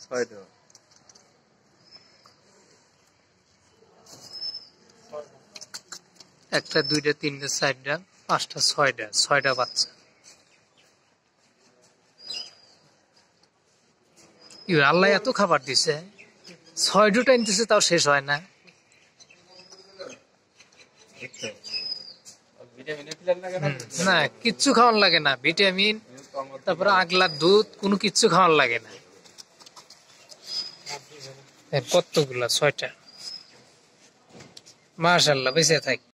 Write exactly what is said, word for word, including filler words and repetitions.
ছয়টা একটা দুইটা তিনটা চারটা পাঁচটা ছয়টা ছয়টা বাচ্চা। আল্লাহ এত খাবার দিছে, ছয় দুটা নিতেছে তাও শেষ হয় না। না কিচ্ছু খাওয়ান লাগে না, ভিটামিন তারপরে আগলার দুধ কোনো কিচ্ছু খাওয়ান লাগে না। কতগুলা? ছয়টা। মাশাআল্লাহ, বেঁচে থাক।